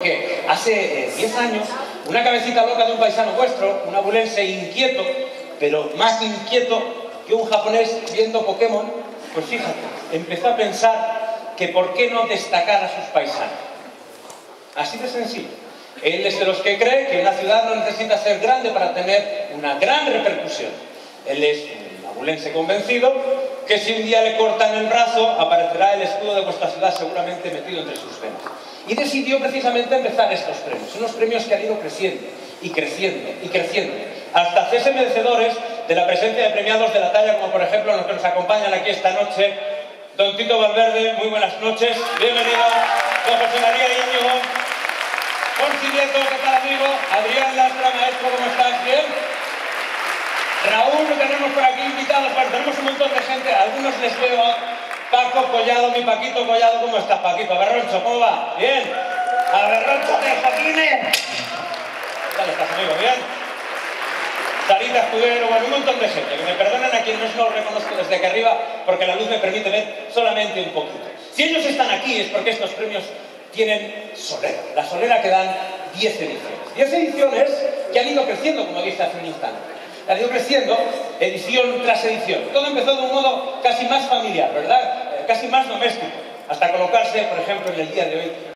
Porque hace 10 años, una cabecita loca de un paisano vuestro, un abulense inquieto, pero más inquieto que un japonés viendo Pokémon, pues fíjate, empezó a pensar que por qué no destacar a sus paisanos. Así de sencillo. Él es de los que cree que una ciudad no necesita ser grande para tener una gran repercusión. Él es un abulense convencido que si un día le cortan el brazo, aparecerá el escudo de vuestra ciudad seguramente metido entre sus venas. Y decidió precisamente empezar estos premios, unos premios que han ido creciendo y creciendo y creciendo, hasta hacerse merecedores de la presencia de premiados de la talla, como por ejemplo los que nos acompañan aquí esta noche. Don Tito Valverde, muy buenas noches, bienvenido. Don José María Íñigo, Jorge Nieto, ¿qué tal, amigo? Adrián Lastra, maestro, ¿cómo estás? ¿Bien? Raúl, lo tenemos por aquí invitados, bueno, tenemos un montón de gente, a algunos les veo. Paco Collado, mi Paquito Collado, ¿cómo estás, Paquito? Berroncho, ¿cómo va? ¿Bien? ¡A Berroncho de Joaquines! ¿Qué tal estás, amigo? ¿Bien? Sarita Escudero, bueno, un montón de gente. Que me perdonen a quienes no reconozco desde aquí arriba, porque la luz me permite ver solamente un poquito. Si ellos están aquí es porque estos premios tienen solera. La solera que dan 10 ediciones. 10 ediciones que han ido creciendo, como dije hace un instante. Han ido creciendo edición tras edición. Todo empezó de un modo casi más familiar, ¿verdad? Casi más doméstico. Hasta colocarse, por ejemplo, en el día de hoy